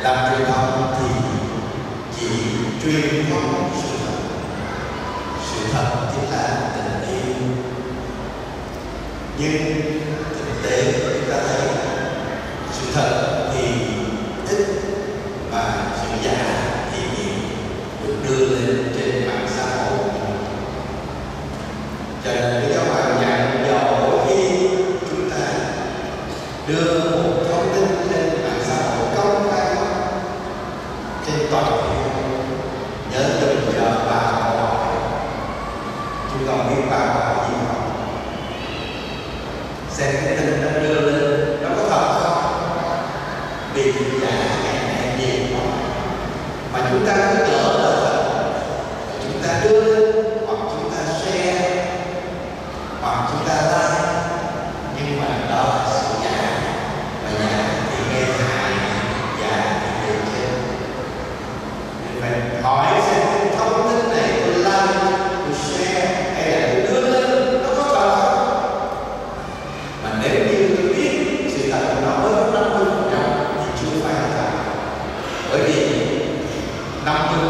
làm truyền thông thì chỉ truyền thông sự thật. Sự thật chính là tình yêu. Nhưng thực tế chúng ta thấy sự thật thì ít mà sự giả thì nhiều, được đưa lên trên mạng xã hội. Cho nên các bạn nhận dầu khi chúng ta đưa một thông tin lên mạng xã hội công khai trên toàn thị, nhớ đừng chờ ba câu hỏi. Chúng con biết ba câu hỏi gì không? Xem cái tin nó đưa lên nó có thật không? Vì giả ngày nay nhiều quá mà chúng ta cứ tưởng là thật, chúng ta đưa lên hoặc chúng ta share hoặc chúng ta like, nhưng mà đó là sự giả, và giả thì nghe hại, giả thì gây chết. Nên phải hỏi xem cái thông tin này tôi like, tôi share hay là tôi đưa lên nó có thật không? Mà nếu như tôi biết sự thật của nó mới có 50% thì chưa phải là thật, bởi vì 50%